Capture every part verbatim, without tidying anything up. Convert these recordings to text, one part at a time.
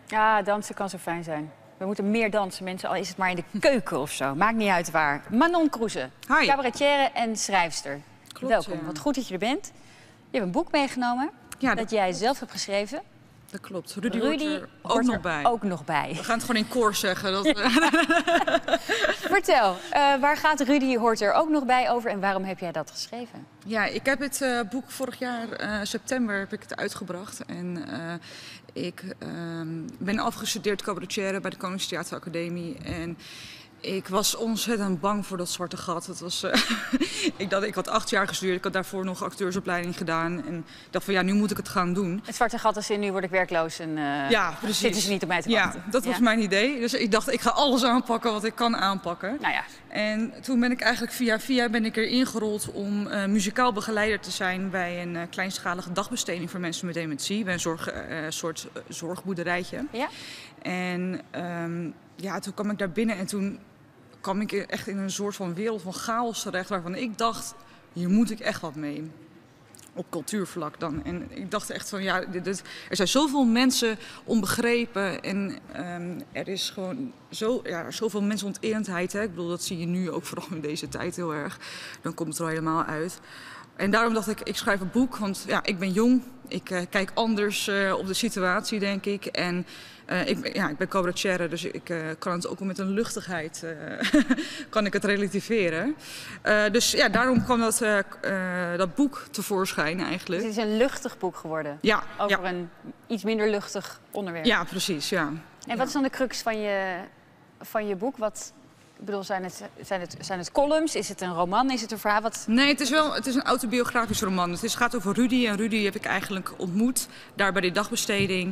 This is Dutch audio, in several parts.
Ja, dansen kan zo fijn zijn. We moeten meer dansen, mensen, al is het maar in de keuken of zo. Maakt niet uit waar. Manon Kroeze, Hi. cabaretière en schrijfster. Klopt, Welkom, ja. wat goed dat je er bent. Je hebt een boek meegenomen Ja, dat dat, jij zelf hebt geschreven. dat klopt. Rudy, Rudy hoort er ook hoort nog er bij. ook nog bij. We gaan het gewoon in koor zeggen. Dat, Vertel, uh, waar gaat Rudy hoort er ook nog bij over en waarom heb jij dat geschreven? Ja, ik heb het uh, boek vorig jaar, uh, september, heb ik het uitgebracht. En uh, ik uh, ben afgestudeerd cabaretière bij de Koninklijke Theateracademie. En ik was ontzettend bang voor dat zwarte gat. Het was, uh, ik, dacht, ik had acht jaar gestudeerd, ik had daarvoor nog acteursopleiding gedaan. En ik dacht van ja, nu moet ik het gaan doen. Het zwarte gat is in, nu word ik werkloos en uh, ja, precies. zitten ze niet op mij te wachten. Ja, dat was ja. mijn idee. Dus ik dacht, ik ga alles aanpakken wat ik kan aanpakken. Nou ja. En toen ben ik eigenlijk via via ben ik er ingerold om uh, muzikaal begeleider te zijn bij een uh, kleinschalige dagbesteding voor mensen met dementie. Bij een zorg, uh, soort uh, zorgboerderijtje. Ja? En um, ja, toen kwam ik daar binnen en toen kwam ik echt in een soort van wereld van chaos terecht waarvan ik dacht, hier moet ik echt wat mee. Op cultuurvlak dan. En ik dacht echt van ja, dit, dit, er zijn zoveel mensen onbegrepen en um, er is gewoon zo, ja, zoveel mensonterendheid. Hè? Ik bedoel, dat zie je nu ook vooral in deze tijd heel erg. Dan komt het er al helemaal uit. En daarom dacht ik, ik schrijf een boek, want ja, ik ben jong. Ik uh, kijk anders uh, op de situatie, denk ik. En uh, ik, ja, ik ben cabaretière, dus ik uh, kan het ook met een luchtigheid uh, kan ik het relativeren. Uh, dus ja, daarom kwam dat, uh, uh, dat boek tevoorschijn eigenlijk. Het is een luchtig boek geworden. Ja. Over ja. een iets minder luchtig onderwerp. Ja, precies, ja. En ja. wat is dan de crux van je, van je boek? Wat, ik bedoel, zijn het, zijn, het, zijn het columns? Is het een roman? Is het een verhaal? Wat... Nee, het is wel het is een autobiografisch roman. Het is, gaat over Rudy. En Rudy heb ik eigenlijk ontmoet daar bij de dagbesteding.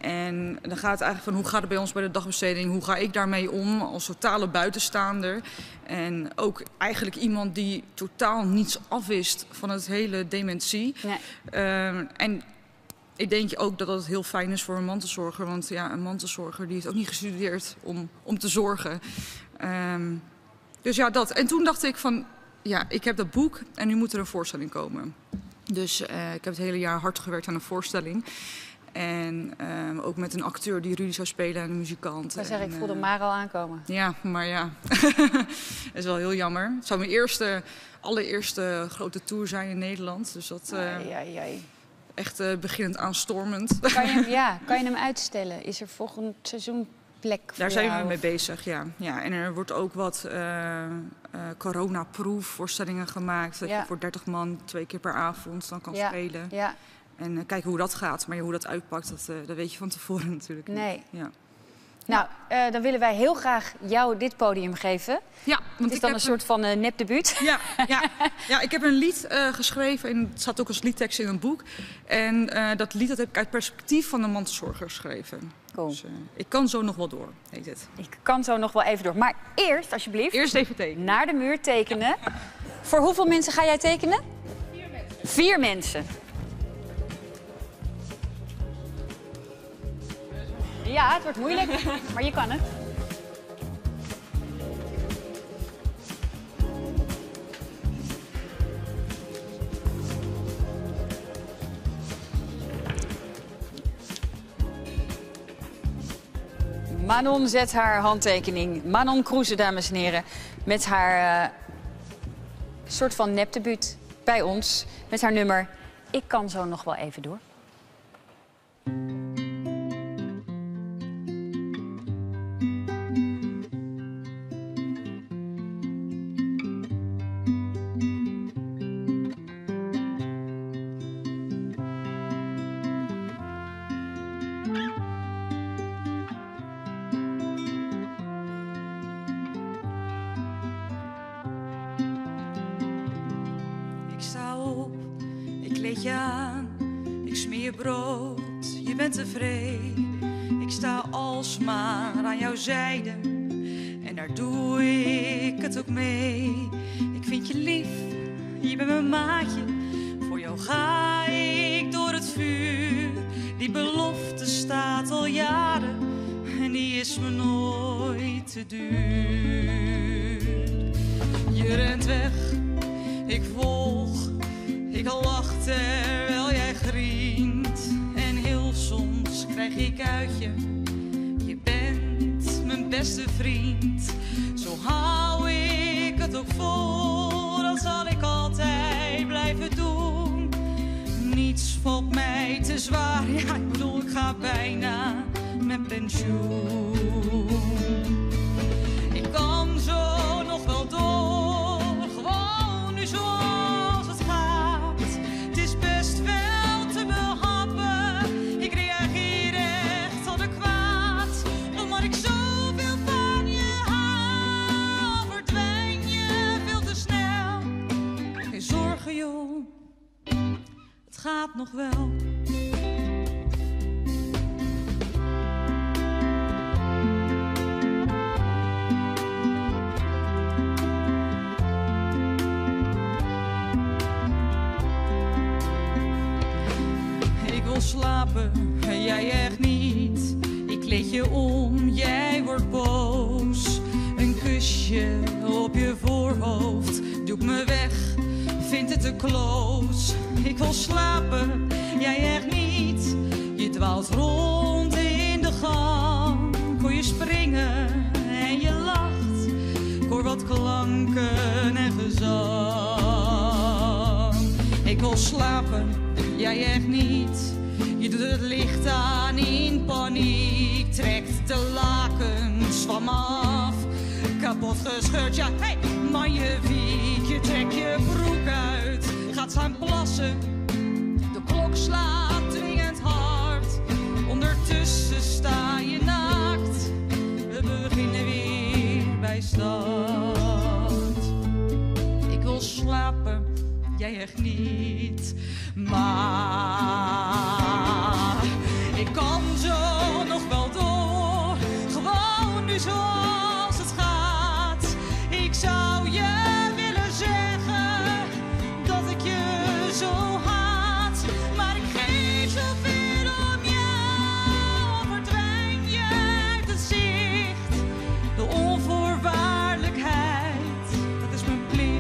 En dan gaat het eigenlijk van hoe gaat het bij ons bij de dagbesteding? Hoe ga ik daarmee om als totale buitenstaander? En ook eigenlijk iemand die totaal niets afwist van het hele dementie. Nee. Um, en ik denk ook dat het heel fijn is voor een mantelzorger. Want ja, een mantelzorger die heeft ook niet gestudeerd om, om te zorgen. Um, dus ja, dat. En toen dacht ik van, ja, ik heb dat boek en nu moet er een voorstelling komen. Dus uh, ik heb het hele jaar hard gewerkt aan een voorstelling. En um, ook met een acteur die Rudy zou spelen en een muzikant. Dan zeg ik, en, voelde uh, maar al aankomen. Ja, maar ja, dat is wel heel jammer. Het zou mijn eerste, allereerste grote tour zijn in Nederland. Dus dat uh, ai, ai, ai. echt uh, beginnend aanstormend. Kan je, hem, ja, kan je hem uitstellen? Is er volgend seizoen plek voor Daar zijn jou? we mee bezig, ja. ja. En er wordt ook wat uh, uh, corona-proof voorstellingen gemaakt. Dat ja. je voor dertig man twee keer per avond dan kan ja. spelen. Ja. En uh, kijken hoe dat gaat. Maar hoe dat uitpakt, dat, uh, dat weet je van tevoren natuurlijk niet. Nee. Ja. Nou, uh, dan willen wij heel graag jou dit podium geven. Ja, want het is ik dan heb een soort van uh, nepdebuut. Ja, ja, ja, ik heb een lied uh, geschreven en het staat ook als liedtekst in een boek. En uh, dat lied dat heb ik uit perspectief van een mantelzorger geschreven. Cool. Dus uh, ik kan zo nog wel door, heet het. Ik kan zo nog wel even door. Maar eerst, alsjeblieft, Eerst even tekenen. naar de muur tekenen. Voor hoeveel mensen ga jij tekenen? Vier mensen. Vier mensen. Ja, het wordt moeilijk, maar je kan het. Manon zet haar handtekening. Manon Kroeze, dames en heren. Met haar uh, soort van nepdebuut bij ons. Met haar nummer Ik kan zo nog wel even door. kleed je aan, ik smeer je brood, je bent tevreden. Ik sta alsmaar aan jouw zijde en daar doe ik het ook mee. Ik vind je lief, je bent mijn maatje, voor jou ga ik door het vuur. Die belofte staat al jaren en die is me nooit te duur. Je rent weg, ik volg, ik lach terwijl jij grient. En heel soms krijg ik uit je beste vriend. Zo hou ik het ook vol, dat zal ik altijd blijven doen. Niets valt mij te zwaar, ja ik bedoel ik ga bijna met pensioen. Ik kan zo nog wel door, gewoon nu zoals het gaat. Het is best wel te behappen, ik reageer echt adequaat. Omdat ik zoveel van je hou, verdwijn je veel te snel. Geen zorgen joh, het gaat nog wel. Slapen, jij echt niet. Ik kleed je om, jij wordt boos. Een kusje op je voorhoofd doet me weg, vindt het te close. Ik wil slapen, jij echt niet. Je dwaalt rond in de gang. Ik hoor je springen en je lacht. Ik hoor wat klanken en gezang. Ik wil slapen, jij echt niet. Je doet het licht aan in paniek, trekt de lakens van me af. Kapot gescheurd, ja, hey, magnifiek. Je trekt je broek uit, gaat staan plassen. De klok slaat dringend hard. Ondertussen sta je naakt. We beginnen weer bij start. Ik wil slapen, jij echt niet. Maar ik kan zo nog wel door, gewoon nu zoals het gaat. Ik zou je willen zeggen dat ik je zo haat, maar ik geef zoveel om jou, verdwijn je uit het zicht. De onvoorwaardelijkheid, dat is mijn plicht.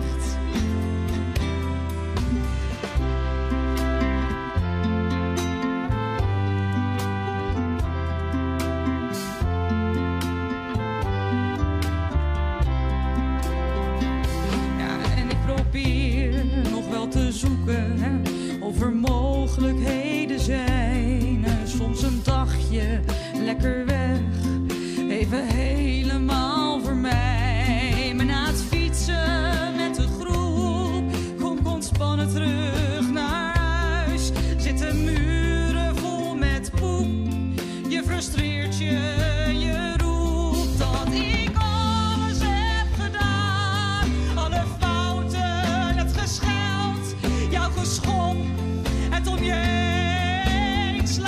Of er mogelijkheden zijn. Soms een dagje lekker weg, even helemaal voor mij. Maar na het fietsen met de groep kom ontspannen terug naar huis. Zitten muren vol met poep. Je frustreert je, je roept dat ik alles heb gedaan. Alle fouten, het gescheld, jouw geschop, het om je heen slaan.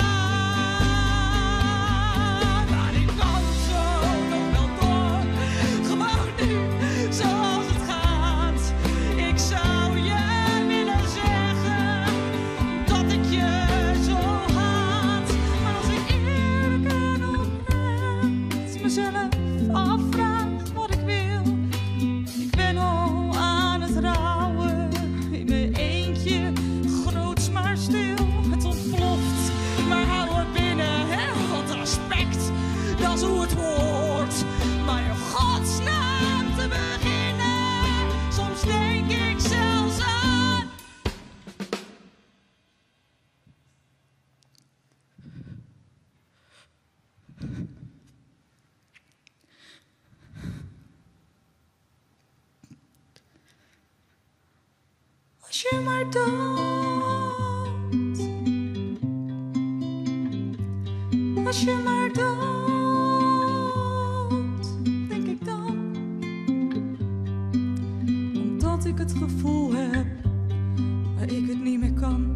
Maar ik kan zo nog wel door, gewoon nu zoals het gaat. Ik zou je willen zeggen dat ik je zo haat. Maar als ik eerlijk en oprecht mezelf afvraag wat ik wil, ik ben al aan het rouwen in mijn eentje, groots maar stil. Het ontploft, maar hou het binnen, hè? Want respect, dat is hoe het hoort. Maar in godsnaam te beginnen, soms denk ik zelfs aan. Als je maar dood, als je maar dood, denk ik dan. Omdat ik het gevoel heb dat ik het niet meer kan.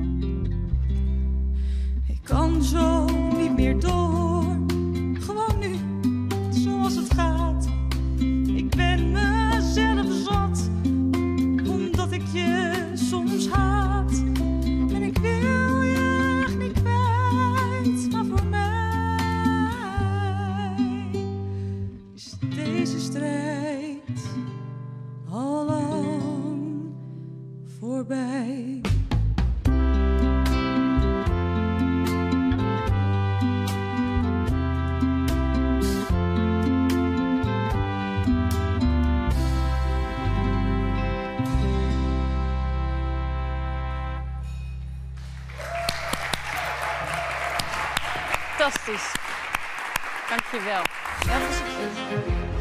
Ik kan zo niet meer door, gewoon nu zoals het gaat. Ik ben mezelf zat, omdat ik je soms haat. En ik wil je echt niet kwijt, maar voor mij is deze strijd al lang voorbij. Fantastisch. Dank je wel. Heel veel succes.